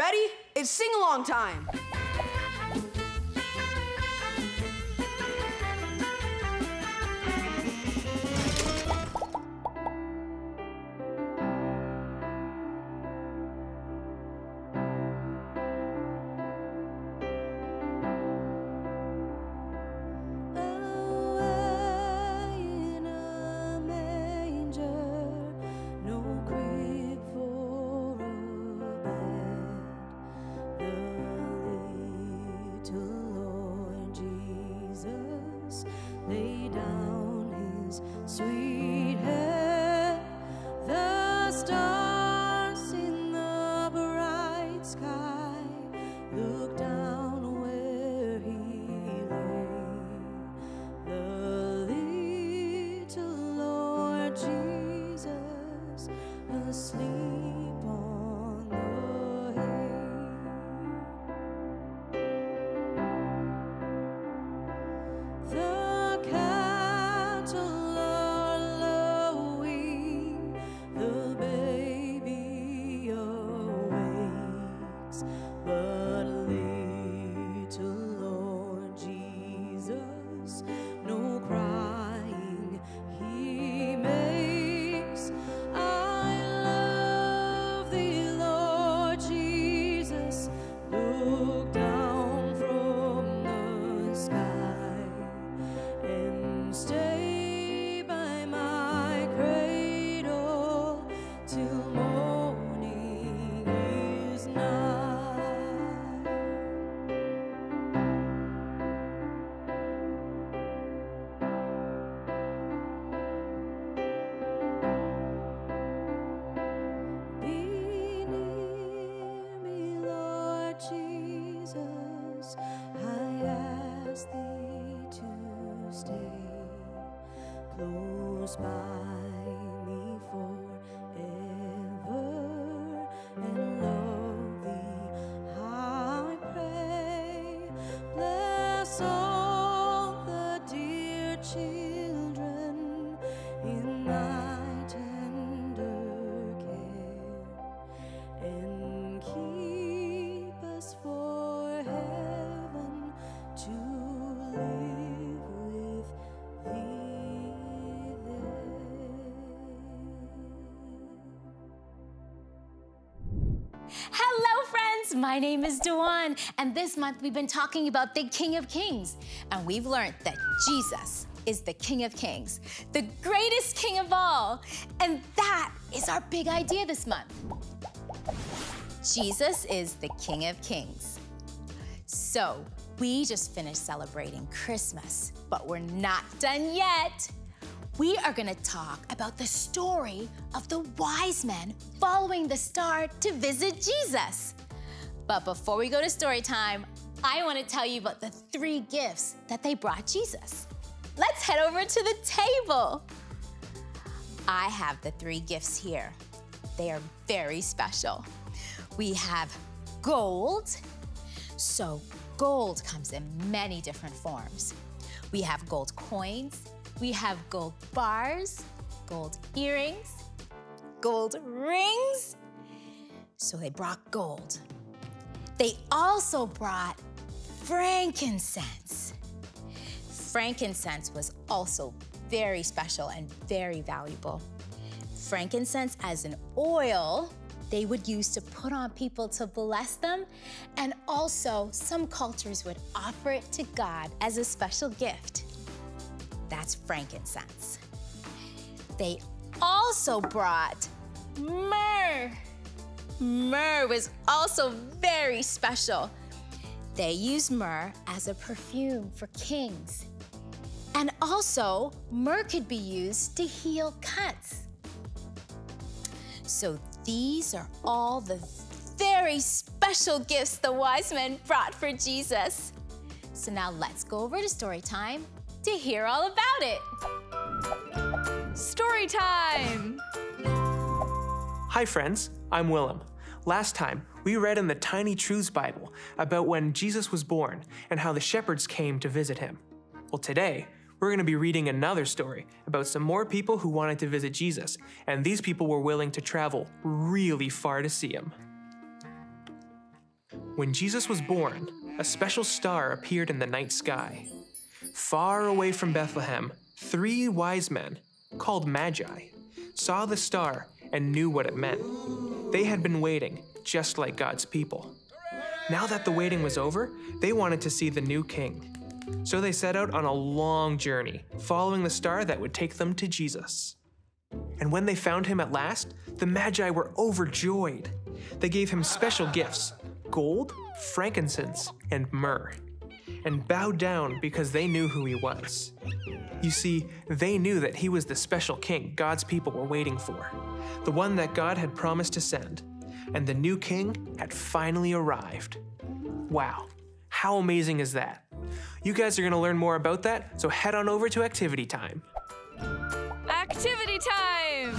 Ready? It's sing-along time. Lay down his sweet head. The stars in the bright sky look down where he lay. The little Lord Jesus asleep on the hay. The cattle are lowing, the baby awakes, but little Lord Jesus no crying he makes. I love thee, Lord Jesus, look down from the sky and stay by my cradle till morning is nigh. Be near me, Lord Jesus, I ask thee to stay close by me forever and love thee, I pray. Bless all the dear children in thy tender care, and keep us for heaven to live with thee there. Hello, friends! My name is Duann, and this month we've been talking about the King of Kings, and we've learned that Jesus is the King of Kings, the greatest king of all, and that is our big idea this month. Jesus is the King of Kings. So, we just finished celebrating Christmas, but we're not done yet. We are gonna talk about the story of the wise men following the star to visit Jesus. But before we go to story time, I wanna tell you about the 3 gifts that they brought Jesus. Let's head over to the table. I have the 3 gifts here. They are very special. We have gold. So gold comes in many different forms. We have gold coins, we have gold bars, gold earrings, gold rings. So they brought gold. They also brought frankincense. Frankincense was also very special and very valuable. Frankincense as an oil they would use to put on people to bless them, and also some cultures would offer it to God as a special gift. That's frankincense. They also brought myrrh. Myrrh was also very special. They used myrrh as a perfume for kings. And also, myrrh could be used to heal cuts. So these are all the very special gifts the wise men brought for Jesus. So now let's go over to story time to hear all about it. Story time! Hi friends, I'm Willem. Last time, we read in the Tiny Truths Bible about when Jesus was born and how the shepherds came to visit him. Well, today, we're going to be reading another story about some more people who wanted to visit Jesus, and these people were willing to travel really far to see him. When Jesus was born, a special star appeared in the night sky. Far away from Bethlehem, 3 wise men, called Magi, saw the star and knew what it meant. They had been waiting, just like God's people. Now that the waiting was over, they wanted to see the new king. So they set out on a long journey, following the star that would take them to Jesus. And when they found him at last, the Magi were overjoyed. They gave him special gifts, gold, frankincense, and myrrh, and bowed down because they knew who he was. You see, they knew that he was the special king God's people were waiting for, the one that God had promised to send, and the new king had finally arrived. Wow, how amazing is that? You guys are gonna learn more about that, so head on over to activity time. Activity time!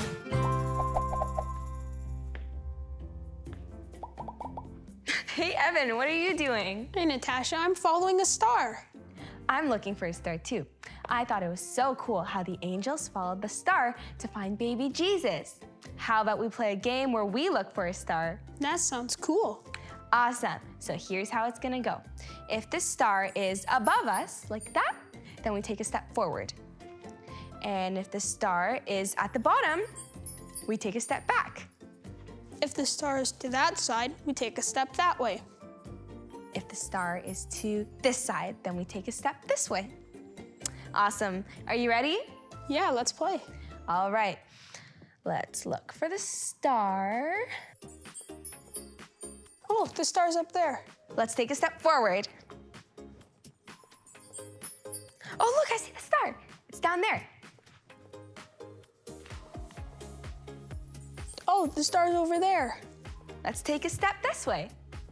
Hey, Evan, what are you doing? Hey, Natasha, I'm following a star. I'm looking for a star, too. I thought it was so cool how the angels followed the star to find baby Jesus. How about we play a game where we look for a star? That sounds cool. Awesome. So here's how it's gonna go. If the star is above us, like that, then we take a step forward. And if the star is at the bottom, we take a step back. If the star is to that side, we take a step that way. If the star is to this side, then we take a step this way. Awesome. Are you ready? Yeah, let's play. All right. Let's look for the star. Oh, the star's up there. Let's take a step forward. Oh, look, I see the star. It's down there. Oh, the star's over there. Let's take a step this way.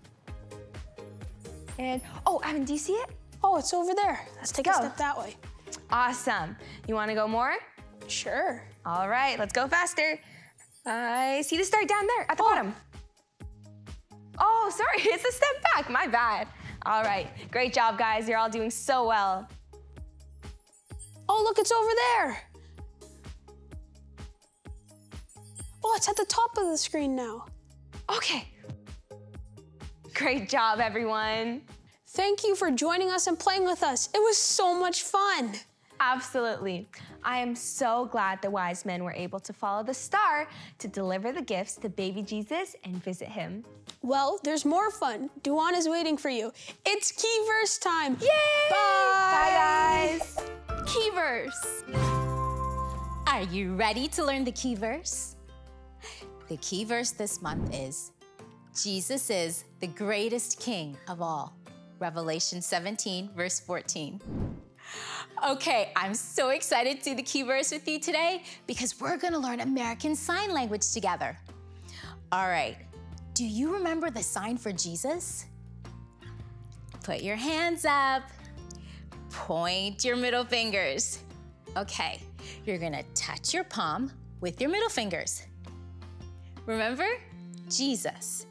And, oh, Evan, do you see it? Oh, it's over there. Let's take a go. step that way. Awesome. You want to go more? Sure. All right, let's go faster. I see the star down there at the bottom. Oh, sorry, it's a step back, my bad. All right, great job, guys. You're all doing so well. Oh, look, it's over there. Oh, it's at the top of the screen now. Okay. Great job, everyone. Thank you for joining us and playing with us. It was so much fun. Absolutely. I am so glad the wise men were able to follow the star to deliver the gifts to baby Jesus and visit him. Well, there's more fun. Duann is waiting for you. It's key verse time. Yay! Bye. Bye, guys. Key verse. Are you ready to learn the key verse? The key verse this month is, Jesus is the greatest king of all. Revelation 17, verse 14. Okay, I'm so excited to do the key verse with you today because we're gonna learn American Sign Language together. All right, do you remember the sign for Jesus? Put your hands up. Point your middle fingers. Okay, you're gonna touch your palm with your middle fingers. Remember? Jesus.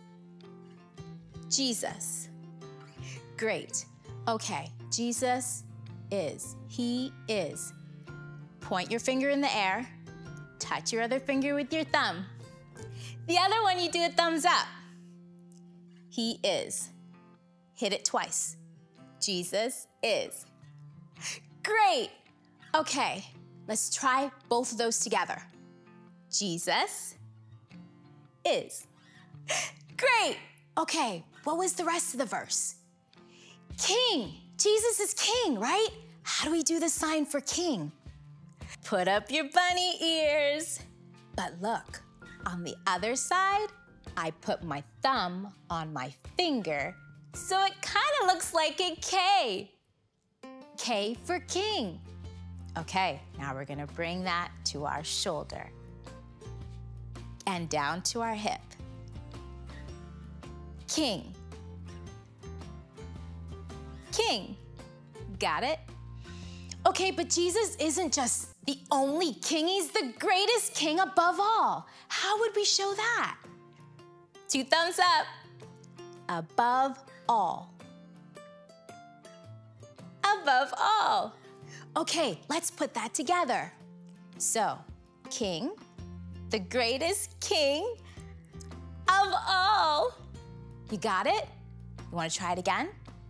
Jesus. Great. Okay, Jesus is. He is. Point your finger in the air. Touch your other finger with your thumb. The other one, you do a thumbs up. He is. Hit it twice. Jesus is. Great. Okay, let's try both of those together. Jesus is. Great. Okay, what was the rest of the verse? King. Jesus is king, right? How do we do the sign for king? Put up your bunny ears. But look, on the other side, I put my thumb on my finger, so it kind of looks like a K. K for king. Okay, now we're gonna bring that to our shoulder and down to our hip. King. King. Got it? Okay, but Jesus isn't just the only king, he's the greatest king above all. How would we show that? 2 thumbs up. Above all. Above all. Okay, let's put that together. So, king, the greatest king of all. You got it? You want to try it again?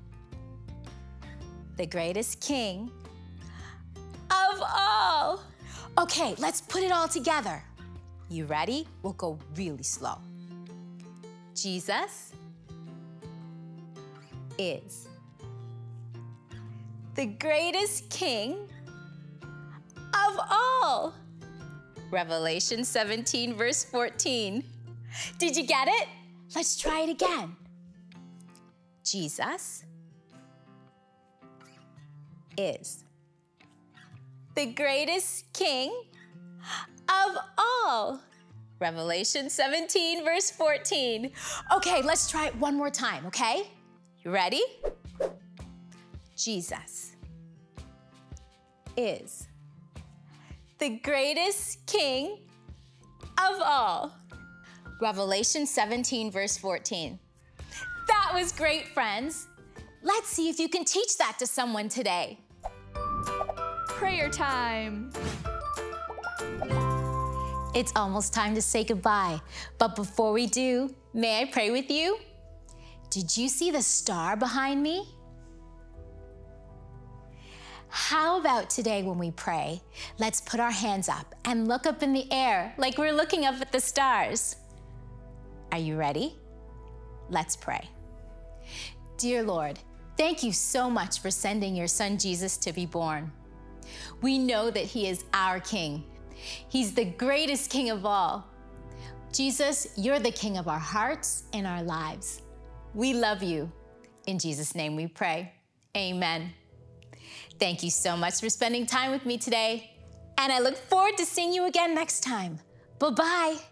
The greatest king of all. Okay, let's put it all together. You ready? We'll go really slow. Jesus is the greatest king of all. Revelation 17, verse 14. Did you get it? Let's try it again. Jesus is the greatest king of all. Revelation 17, verse 14. Okay, let's try it one more time, okay? You ready? Jesus is the greatest king of all. Revelation 17, verse 14. That was great, friends. Let's see if you can teach that to someone today. Prayer time. It's almost time to say goodbye, but before we do, may I pray with you? Did you see the star behind me? How about today when we pray, let's put our hands up and look up in the air like we're looking up at the stars. Are you ready? Let's pray. Dear Lord, thank you so much for sending your son Jesus to be born. We know that he is our king. He's the greatest king of all. Jesus, you're the king of our hearts and our lives. We love you. In Jesus' name we pray. Amen. Thank you so much for spending time with me today. And I look forward to seeing you again next time. Bye-bye.